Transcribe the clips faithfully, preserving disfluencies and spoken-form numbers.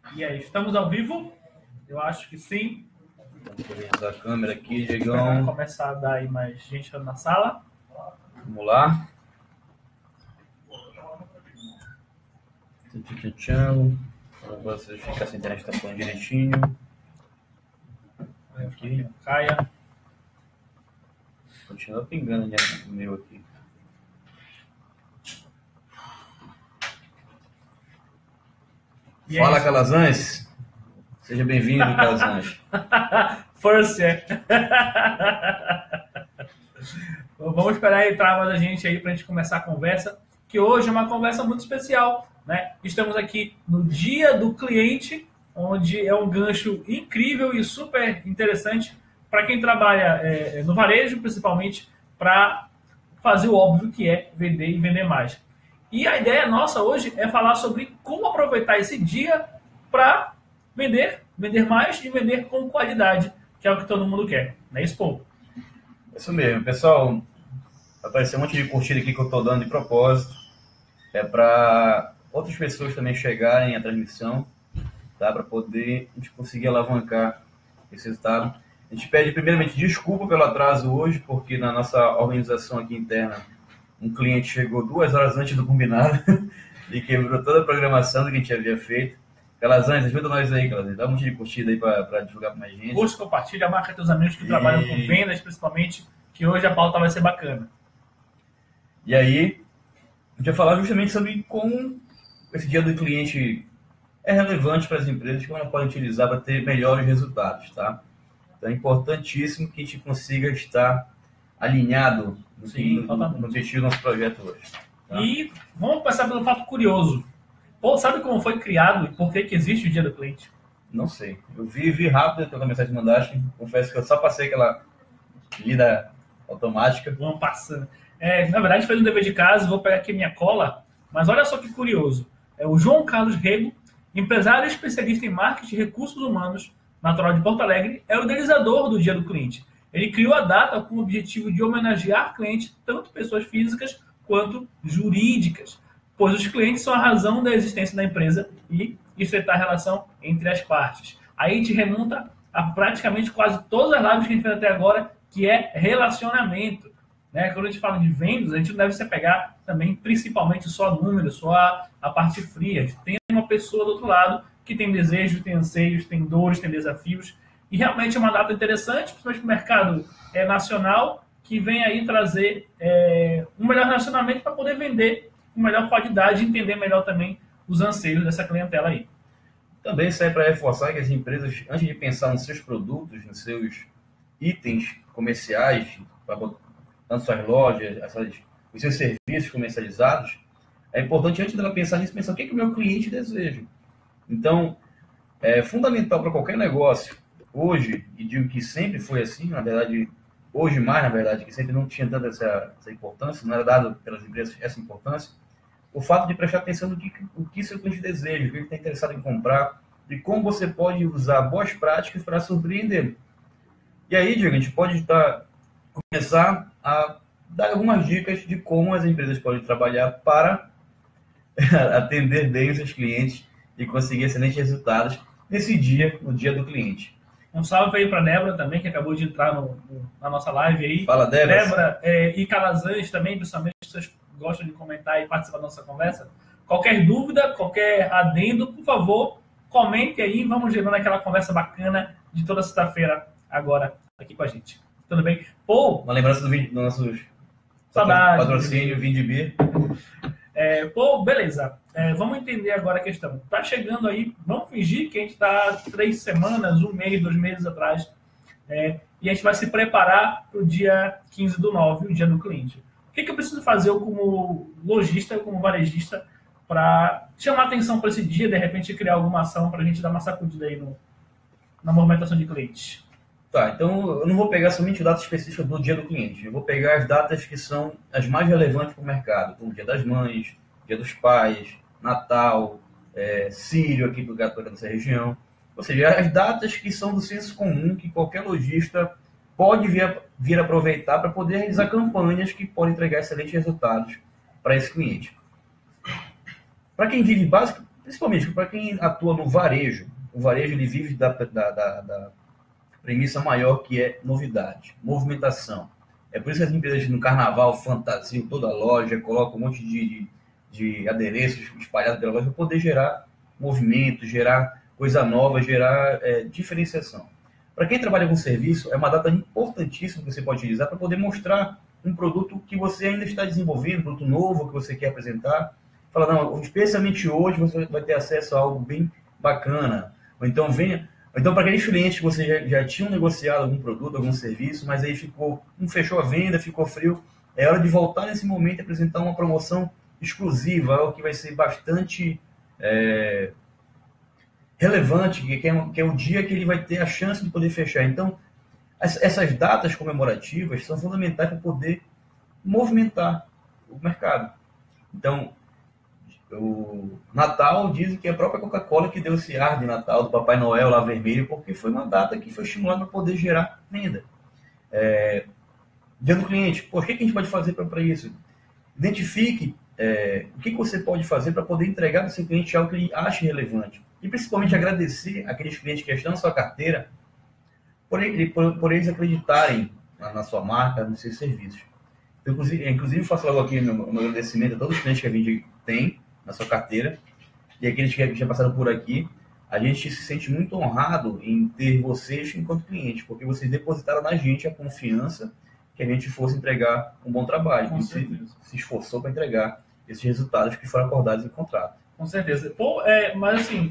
E aí, estamos ao vivo? Eu acho que sim. Vamos organizar a câmera aqui, Vamos Diegão. começar a dar aí mais gente na sala. Vamos lá. Tchau. Para vocês ficarem sem internet, tá falando direitinho. Aqui, caia. Continua pingando né, o meu aqui. E Fala, aí? Calazans. Seja bem-vindo, Calazans. First, é. Vamos esperar entrar mais a gente aí para a gente começar a conversa, que hoje é uma conversa muito especial, né? Estamos aqui no Dia do Cliente, onde é um gancho incrível e super interessante para quem trabalha é, no varejo, principalmente para fazer o óbvio que é vender e vender mais. E a ideia nossa hoje é falar sobre como aproveitar esse dia para vender, vender mais e vender com qualidade, que é o que todo mundo quer, não é isso, pô? Isso mesmo, pessoal. Apareceu um monte de curtida aqui que eu estou dando de propósito. É para outras pessoas também chegarem à transmissão, tá? Para poder a gente conseguir alavancar esse resultado. A gente pede primeiramente desculpa pelo atraso hoje, porque na nossa organização aqui interna, um cliente chegou duas horas antes do combinado e quebrou toda a programação do que a gente havia feito. Calazans, ajuda nós aí, Calazans. Dá um monte de curtida aí para divulgar para mais gente. Curte, compartilha, marca teus amigos que e... trabalham com vendas, principalmente, que hoje a pauta vai ser bacana. E aí, a gente vai falar justamente sobre como esse dia do cliente é relevante para as empresas, como elas podem utilizar para ter melhores resultados, tá? Então é importantíssimo que a gente consiga estar alinhado no, Sim, no, no objetivo do nosso projeto hoje. Tá? E vamos começar pelo fato curioso. Pô, sabe como foi criado e por que, que existe o Dia do Cliente? Não sei. Eu vi, vi rápido aquela mensagem que mandaste. Confesso que eu só passei aquela lida automática. Vamos passando. É, na verdade, fez um dever de casa, vou pegar aqui minha cola. Mas olha só que curioso. É o João Carlos Rego, empresário especialista em marketing e recursos humanos, natural de Porto Alegre, é o idealizador do Dia do Cliente. Ele criou a data com o objetivo de homenagear clientes, tanto pessoas físicas quanto jurídicas, pois os clientes são a razão da existência da empresa e estreitar a relação entre as partes. Aí a gente remonta a praticamente quase todas as lives que a gente fez até agora, que é relacionamento. Né? Quando a gente fala de vendas, a gente não deve se apegar também, principalmente, só números, só a, a parte fria. A gente tem uma pessoa do outro lado que tem desejos, tem anseios, tem dores, tem desafios. E realmente é uma data interessante, principalmente para o mercado é, nacional, que vem aí trazer é, um melhor relacionamento para poder vender com melhor qualidade e entender melhor também os anseios dessa clientela aí. Também sai para reforçar que as empresas, antes de pensar nos seus produtos, nos seus itens comerciais, tanto suas lojas, essas, os seus serviços comercializados, é importante, antes dela pensar nisso, pensar o que, é que o meu cliente deseja. Então, é fundamental para qualquer negócio, hoje, e digo que sempre foi assim, na verdade, hoje mais, na verdade, que sempre não tinha tanta essa, essa importância, não era dado pelas empresas essa importância, o fato de prestar atenção no que o que seu cliente deseja, o que ele está interessado em comprar, e como você pode usar boas práticas para surpreender. E aí, Diego, a gente pode estar, começar a dar algumas dicas de como as empresas podem trabalhar para atender bem os seus clientes e conseguir excelentes resultados nesse dia, no dia do cliente. Um salve aí para a Débora também, que acabou de entrar no, no, na nossa live aí. Fala, Débora. Débora é, e Calazans também, principalmente, vocês gostam de comentar e participar da nossa conversa. Qualquer dúvida, qualquer adendo, por favor, comente aí. Vamos gerando aquela conversa bacana de toda sexta-feira agora aqui com a gente. Tudo bem? Pô, uma lembrança do, do nosso saudade, patrocínio, Vindibir. É, pô, beleza. É, vamos entender agora a questão. Tá chegando aí, vamos fingir que a gente está três semanas, um mês, dois meses atrás, é, e a gente vai se preparar para o dia quinze do nove, o dia do cliente. O que, que eu preciso fazer eu como lojista, como varejista, para chamar atenção para esse dia, de repente criar alguma ação para a gente dar uma sacudida aí no, na movimentação de clientes? Tá, então eu não vou pegar somente datas específicas do dia do cliente. Eu vou pegar as datas que são as mais relevantes para o mercado, como Dia das Mães, Dia dos Pais, Natal, é, Sírio aqui do gato dessa região. Ou seja, as datas que são do senso comum, que qualquer lojista pode vir, vir aproveitar para poder realizar campanhas que podem entregar excelentes resultados para esse cliente. Para quem vive basic, Principalmente para quem atua no varejo. O varejo ele vive da, da, da, da premissa maior que é novidade, movimentação. É por isso que as empresas no carnaval fantasiam toda a loja, colocam um monte de, de, de adereços espalhados pela loja para poder gerar movimento, gerar coisa nova, gerar é, diferenciação. Para quem trabalha com serviço, é uma data importantíssima que você pode utilizar para poder mostrar um produto que você ainda está desenvolvendo, um produto novo que você quer apresentar. Fala, não, especialmente hoje você vai ter acesso a algo bem bacana. Ou então venha... Então, para aqueles clientes que você já, já tinham negociado algum produto, algum serviço, mas aí ficou, não fechou a venda, ficou frio, é hora de voltar nesse momento e apresentar uma promoção exclusiva, algo que vai ser bastante é, relevante, que é, que é o dia que ele vai ter a chance de poder fechar. Então, as, essas datas comemorativas são fundamentais para poder movimentar o mercado. Então, o Natal, dizem que é a própria Coca-Cola que deu esse ar de Natal, do Papai Noel lá vermelho, porque foi uma data que foi estimulada para poder gerar renda. É, dia do cliente, pô, o que a gente pode fazer para isso? Identifique é, o que você pode fazer para poder entregar para o seu cliente algo que ele ache relevante. E principalmente agradecer aqueles clientes que estão na sua carteira por, ele, por, por eles acreditarem na, na sua marca, nos seus serviços. Eu, inclusive, inclusive, faço logo aqui o meu, meu agradecimento a todos os clientes que a Vindi tem na sua carteira, e aqueles que já passaram por aqui. A gente se sente muito honrado em ter vocês enquanto clientes, porque vocês depositaram na gente a confiança que a gente fosse entregar um bom trabalho. Com e certeza. se, se esforçou para entregar esses resultados que foram acordados em contrato. Com certeza. Pô, é, mas assim,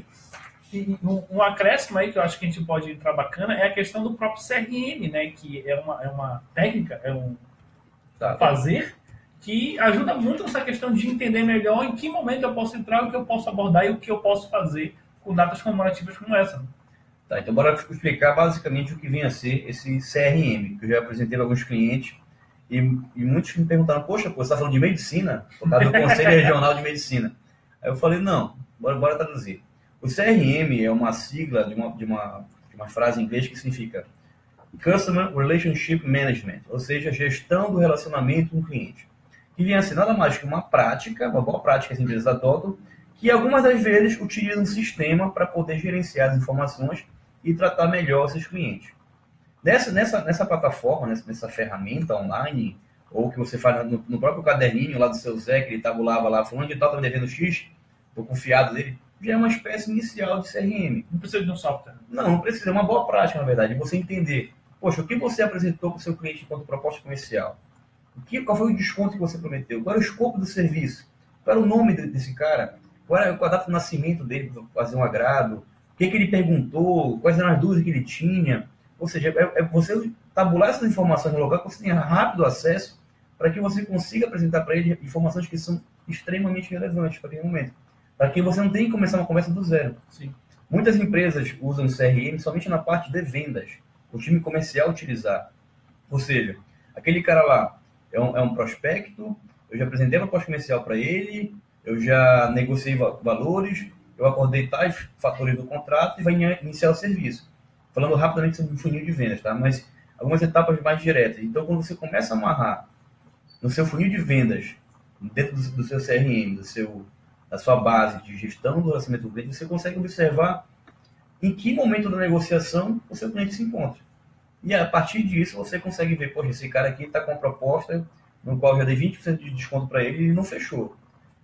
um, um acréscimo aí que eu acho que a gente pode entrar bacana é a questão do próprio C R M, né? Que é uma, é uma técnica, é um Tá, fazer que ajuda muito nessa questão de entender melhor em que momento eu posso entrar, o que eu posso abordar e o que eu posso fazer com datas comemorativas como essa. Tá, então bora explicar basicamente o que vem a ser esse C R M, que eu já apresentei para alguns clientes, e, e muitos me perguntaram, poxa, pô, você está falando de medicina? Por causa do Conselho Regional de Medicina. Aí eu falei, não, bora, bora traduzir. O C R M é uma sigla de uma, de, uma, de uma frase em inglês que significa Customer Relationship Management, ou seja, gestão do relacionamento com o cliente. Que vem a ser nada mais que uma prática, uma boa prática que as empresas adotam, que algumas das vezes utilizam um sistema para poder gerenciar as informações e tratar melhor seus clientes. Nessa, nessa, nessa plataforma, nessa, nessa ferramenta online, ou que você faz no, no próprio caderninho lá do seu Zé, que ele tabulava lá, falando de tal, está me devendo X, estou confiado dele, já é uma espécie inicial de C R M. Não precisa de um software. Não, não precisa, é uma boa prática, na verdade, você entender, poxa, o que você apresentou para o seu cliente enquanto proposta comercial? O que, qual foi o desconto que você prometeu? Qual era o escopo do serviço? Qual era o nome desse cara? Qual era a data de nascimento dele para fazer um agrado? O que, que ele perguntou? Quais eram as dúvidas que ele tinha? Ou seja, é, é você tabular essas informações no local que você tenha rápido acesso para que você consiga apresentar para ele informações que são extremamente relevantes para aquele momento. Para que você não tenha que começar uma conversa do zero. Sim. Muitas empresas usam C R M somente na parte de vendas. O time comercial utilizar. Ou seja, aquele cara lá é um, é um prospecto, eu já apresentei a proposta comercial para ele, eu já negociei valores, eu acordei tais fatores do contrato e vai iniciar o serviço. Falando rapidamente sobre o funil de vendas, tá? Mas algumas etapas mais diretas. Então, quando você começa a amarrar no seu funil de vendas, dentro do, do seu C R M, do seu, da sua base de gestão do relacionamento do cliente, você consegue observar em que momento da negociação o seu cliente se encontra. E a partir disso, você consegue ver, poxa, esse cara aqui está com uma proposta no qual eu já dei vinte por cento de desconto para ele e não fechou.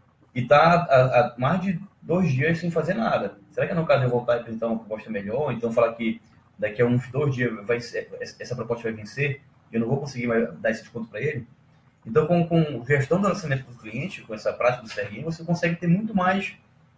E está há, há mais de dois dias sem fazer nada. Será que é no caso de eu voltar e apresentar uma proposta melhor? Então falar que daqui a uns dois dias vai ser, essa proposta vai vencer e eu não vou conseguir mais dar esse desconto para ele? Então, com, com gestão do relacionamento do cliente, com essa prática do C R M, você consegue ter muito mais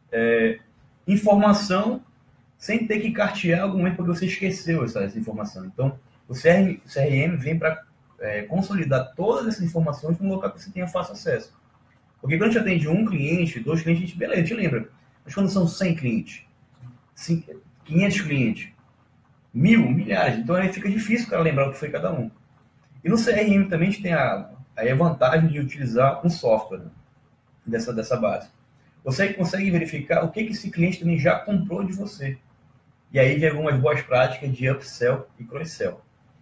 é, informação sem ter que cartear algum momento porque você esqueceu essa, essa informação. Então, o C R M vem para é, consolidar todas essas informações num local que você tenha fácil acesso. Porque quando a gente atende um cliente, dois clientes, a gente, beleza, a gente lembra. Mas quando são cem clientes, quinhentos clientes, mil, milhares, então aí fica difícil o cara lembrar o que foi cada um. E no C R M também a gente tem a, a vantagem de utilizar um software, né, dessa, dessa base. Você consegue verificar o que, que esse cliente também já comprou de você. E aí vem algumas boas práticas de upsell e cross-sell.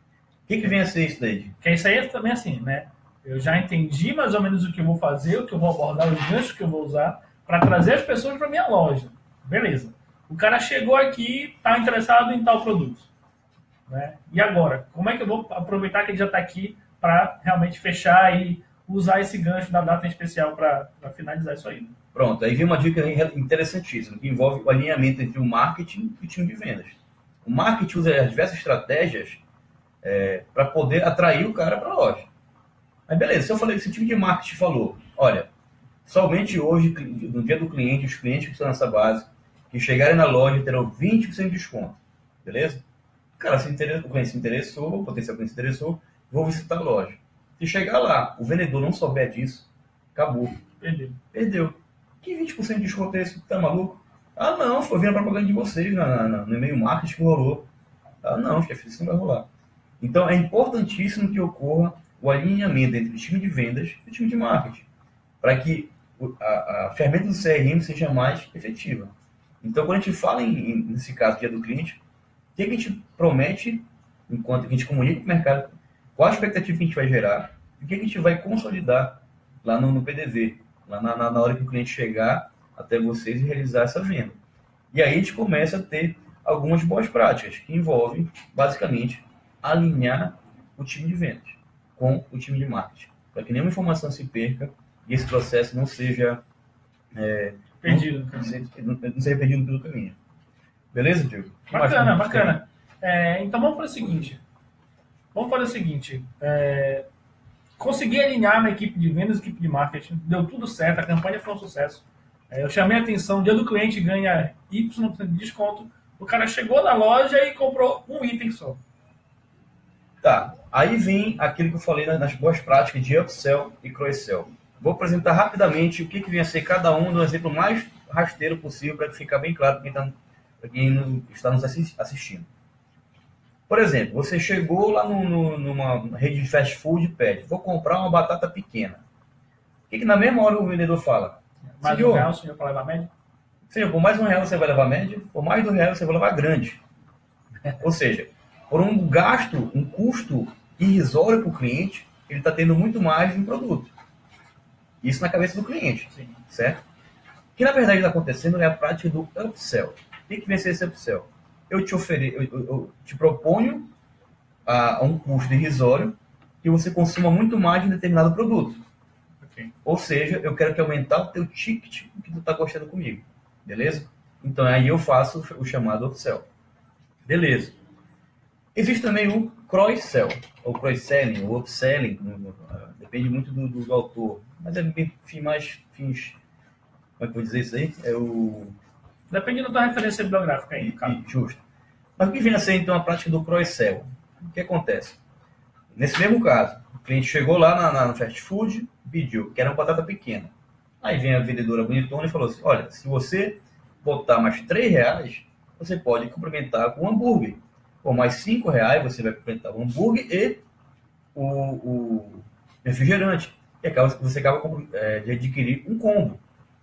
O que, que vem a ser isso daí? Porque isso aí é também assim, né? Eu já entendi mais ou menos o que eu vou fazer, o que eu vou abordar, os ganchos que eu vou usar para trazer as pessoas para minha loja. Beleza. O cara chegou aqui, está interessado em tal produto. Né? E agora? Como é que eu vou aproveitar que ele já está aqui para realmente fechar e usar esse gancho da data em especial para finalizar isso aí? Pronto, aí vem uma dica interessantíssima, que envolve o alinhamento entre o marketing e o time de vendas. O marketing usa as diversas estratégias é, para poder atrair o cara para a loja. Aí beleza, se eu falei que esse time de marketing falou, olha, somente hoje, no dia do cliente, os clientes que estão nessa base, que chegarem na loja terão vinte por cento de desconto. Beleza? O cara se interessou, o cliente se interessou, o potencial cliente se interessou, vou visitar a loja. Se chegar lá, o vendedor não souber disso, acabou. Perdeu. Perdeu. Que vinte por cento de desconto é esse? Tá maluco? Ah, não, foi vendo a propaganda de vocês na, na, no e-mail marketing que rolou. Ah, não, chefe, isso não vai rolar. Então, é importantíssimo que ocorra o alinhamento entre o time de vendas e o time de marketing, para que a, a ferramenta do C R M seja mais efetiva. Então, quando a gente fala, em, nesse caso, dia do cliente, o que a gente promete, enquanto a gente comunica com o mercado, qual a expectativa que a gente vai gerar, e o que a gente vai consolidar lá no, no P D V, lá na, na, na hora que o cliente chegar até vocês e realizar essa venda. E aí a gente começa a ter algumas boas práticas, que envolvem, basicamente, alinhar o time de vendas com o time de marketing, para que nenhuma informação se perca e esse processo não seja é, perdido, não, não, não seja perdido pelo caminho. Beleza, Diego? Bacana, bacana. É, então vamos fazer o seguinte. Vamos fazer o seguinte. É, consegui alinhar na equipe de vendas e equipe de marketing. Deu tudo certo, a campanha foi um sucesso. É, eu chamei a atenção, dia do cliente ganha Y por cento de desconto. O cara chegou na loja e comprou um item só. Tá, aí vem aquilo que eu falei nas boas práticas de upsell e cross-sell. Vou apresentar rapidamente o que, que vem a ser cada um do exemplo mais rasteiro possível para ficar bem claro para quem, tá, quem está nos assistindo. Por exemplo, você chegou lá no, no, numa rede de fast food e pede, vou comprar uma batata pequena. O que, que na mesma hora o vendedor fala? Mais senhor, um real, senhor, para levar média? Senhor, por mais um real você vai levar média, por mais do real você vai levar grande. Ou seja, por um gasto, um custo irrisório para o cliente, ele está tendo muito mais de um produto. Isso na cabeça do cliente, Sim. Certo? O que na verdade está acontecendo é a prática do upsell. O que, que vem a ser esse upsell? Eu te ofereço, eu, eu, eu te proponho a, a um custo irrisório que você consuma muito mais de um determinado produto. Okay. Ou seja, eu quero que aumentar o teu ticket que tu está gostando comigo. Beleza? Então aí eu faço o chamado upsell. Beleza. Existe também o cross-sell, ou cross-selling, ou upselling, depende muito do, do, do autor. Mas é enfim, mais fins. Como é que eu vou dizer isso aí? É o. Depende da tua referência bibliográfica aí, cara. Justo. Mas o que vem a ser então a prática do cross-sell? O que acontece? Nesse mesmo caso, o cliente chegou lá na, na, no fast food, pediu, que era uma batata pequena. Aí vem a vendedora bonitona e falou assim: olha, se você botar mais três reais, você pode complementar com um hambúrguer. Por mais cinco reais, você vai complementar o hambúrguer e o, o refrigerante. E acaba, você acaba é, de adquirir um combo.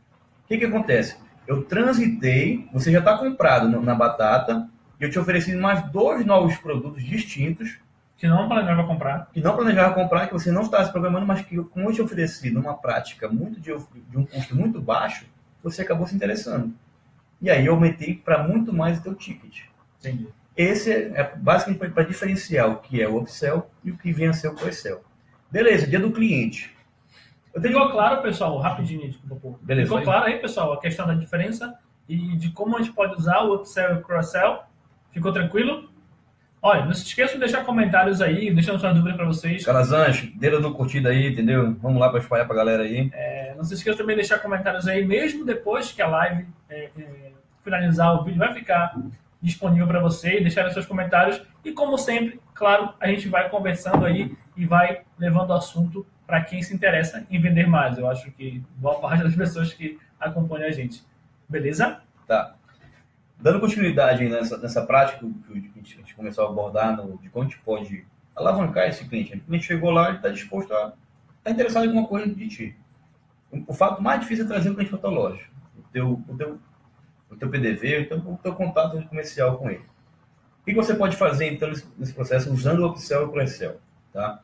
O que, que acontece? Eu transitei, você já está comprado no, na batata, e eu te ofereci mais dois novos produtos distintos. Que não planejava comprar. Que não planejava comprar, que você não estava se programando, mas que, como eu te ofereci numa prática muito de, de um custo muito baixo, você acabou se interessando. E aí eu aumentei para muito mais o teu ticket. Entendi. Esse é basicamente para diferenciar o que é o upsell e o que vem a ser o cross-sell. Beleza, dia do cliente. Eu tenho... Ficou claro, pessoal, rapidinho, desculpa um pouco. Beleza, Ficou claro aí, pessoal, a questão da diferença e de como a gente pode usar o upsell e o cross-sell? Ficou tranquilo? Olha, não se esqueçam de deixar comentários aí, deixando suas dúvidas para vocês. Calazans, dedo no curtido aí, entendeu? Vamos lá para espalhar para a galera aí. É, não se esqueçam também de deixar comentários aí, mesmo depois que a live é, é, finalizar, o vídeo vai ficar disponível para você, deixar seus comentários. E como sempre, claro, a gente vai conversando aí e vai levando o assunto para quem se interessa em vender mais. Eu acho que boa parte das pessoas que acompanham a gente. Beleza? Tá. Dando continuidade nessa, nessa prática que a gente começou a abordar, no, de como a gente pode alavancar esse cliente. O cliente chegou lá e está disposto a estar interessado em alguma coisa de ti. O, o fato mais difícil é trazer o cliente para a tua loja. O teu, o teu, o teu P D V, o teu, o teu contato comercial com ele. O que você pode fazer, então, nesse processo, usando o upsell e o cross-sell? Tá?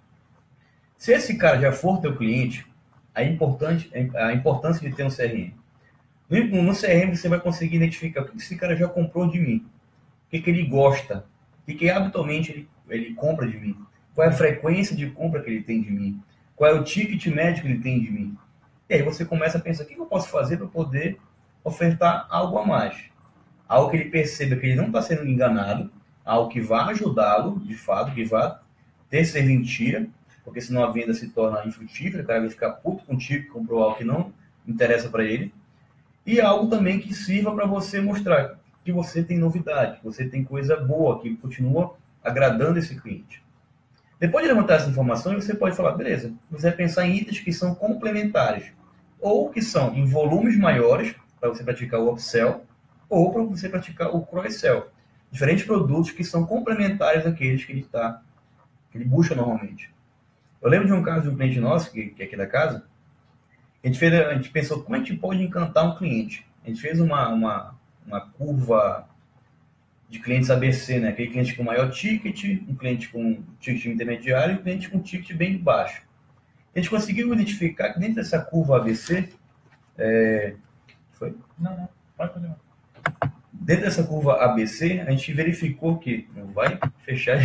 Se esse cara já for teu cliente, a, importante, a importância de ter um C R M. No, no C R M você vai conseguir identificar o que esse cara já comprou de mim, o que, que ele gosta, o que, que habitualmente ele, ele compra de mim, qual é a frequência de compra que ele tem de mim, qual é o ticket médio que ele tem de mim. E aí você começa a pensar, o que eu posso fazer para poder ofertar algo a mais? Algo que ele perceba que ele não está sendo enganado, algo que vai ajudá-lo, de fato, que vai ter serventia, porque senão a venda se torna infrutífera, o cara vai ficar puto contigo que comprou algo que não interessa para ele. E algo também que sirva para você mostrar que você tem novidade, que você tem coisa boa, que continua agradando esse cliente. Depois de levantar essa informação, você pode falar, beleza, você vai pensar em itens que são complementares, ou que são em volumes maiores, para você praticar o upsell, ou para você praticar o cross-sell. Diferentes produtos que são complementares àqueles que ele, tá, que ele busca normalmente. Eu lembro de um caso de um cliente nosso, que, que é aqui da casa, a gente, fez, a gente pensou como a gente pode encantar um cliente. A gente fez uma, uma, uma curva de clientes A B C, né? Aquele cliente com maior ticket, um cliente com ticket intermediário e um cliente com ticket bem baixo. A gente conseguiu identificar que dentro dessa curva A B C, é... foi? Não, não, pode continuar. Dentro dessa curva A B C, a gente verificou que, não vai fechar,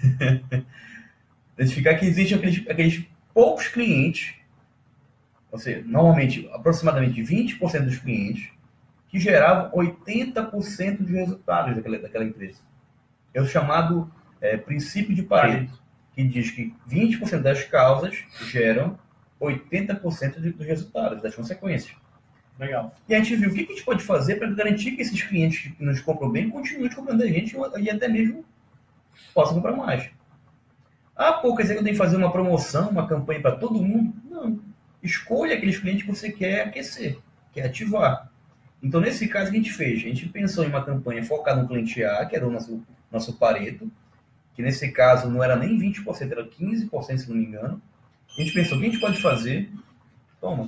identificar que existem aqueles, aqueles poucos clientes, ou seja, normalmente, aproximadamente vinte por cento dos clientes, que geravam oitenta por cento dos resultados daquela, daquela empresa. É o chamado é, princípio de Pareto, que diz que vinte por cento das causas geram oitenta por cento dos resultados, das consequências. Legal. E a gente viu o que a gente pode fazer para garantir que esses clientes que nos compram bem continuem comprando a gente e até mesmo possam comprar mais. Ah, pô, quer dizer que eu tenho que fazer uma promoção, uma campanha para todo mundo? Não. Escolha aqueles clientes que você quer aquecer, quer ativar. Então, nesse caso, o que a gente fez? A gente pensou em uma campanha focada no cliente A, que era o nosso, nosso Pareto, que nesse caso não era nem vinte por cento, era quinze por cento, se não me engano. A gente pensou, o que a gente pode fazer? Toma.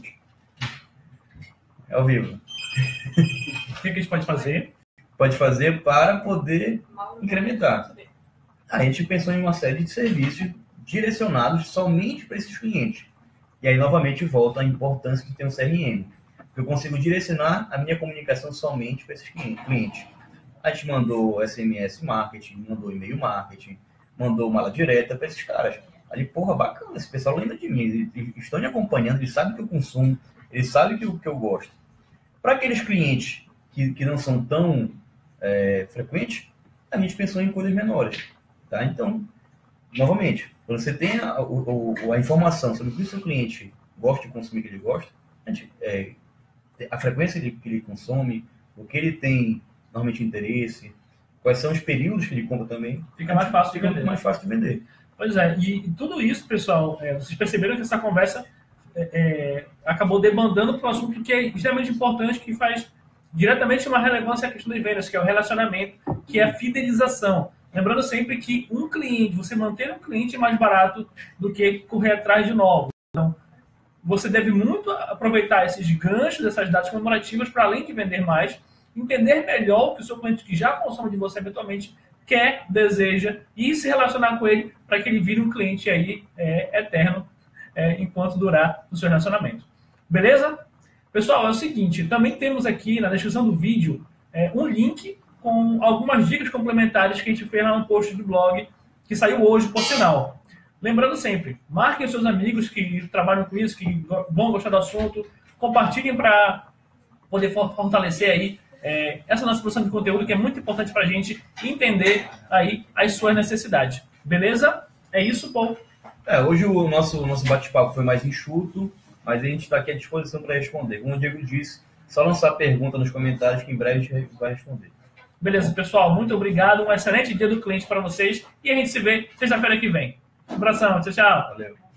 É ao vivo. O que a gente pode fazer? Pode fazer para poder incrementar. A gente pensou em uma série de serviços direcionados somente para esses clientes. E aí, novamente, volta a importância que tem o C R M. Eu consigo direcionar a minha comunicação somente para esses clientes. A gente mandou S M S marketing, mandou e-mail marketing, mandou mala direta para esses caras. Ali, porra, bacana, esse pessoal lembra de mim, eles estão me acompanhando, eles sabem que eu consumo, eles sabem que eu, que eu gosto. Para aqueles clientes que, que não são tão é, frequentes, a gente pensou em coisas menores. Tá? Então, novamente, quando você tem a, a, a informação sobre o que o seu cliente gosta de consumir, que ele gosta, a gente... É, a frequência que ele, que ele consome, o que ele tem normalmente interesse, quais são os períodos que ele compra também, fica mais fácil de fica vender. mais fácil de vender. Pois é, e tudo isso, pessoal, é, vocês perceberam que essa conversa é, é, acabou demandando para um assunto que é extremamente importante, que faz diretamente uma relevância à questão das vendas, que é o relacionamento, que é a fidelização. Lembrando sempre que um cliente, você manter um cliente é mais barato do que correr atrás de novos. Então, você deve muito aproveitar esses ganchos, essas datas comemorativas, para além de vender mais, entender melhor o que o seu cliente que já consome de você eventualmente quer, deseja, e se relacionar com ele para que ele vire um cliente aí é, eterno é, enquanto durar o seu relacionamento. Beleza? Pessoal, é o seguinte, também temos aqui na descrição do vídeo é, um link com algumas dicas complementares que a gente fez lá no post do blog, que saiu hoje, por sinal. Lembrando sempre, marquem os seus amigos que trabalham com isso, que vão gostar do assunto, compartilhem para poder fortalecer aí é, essa nossa produção de conteúdo, que é muito importante para a gente entender aí as suas necessidades. Beleza? É isso, Paulo. É, hoje o nosso, nosso bate-papo foi mais enxuto, mas a gente está aqui à disposição para responder. Como o Diego disse, só lançar a pergunta nos comentários que em breve a gente vai responder. Beleza, pessoal. Muito obrigado. Um excelente dia do cliente para vocês e a gente se vê sexta-feira que vem. Um abração, tchau, tchau. Valeu.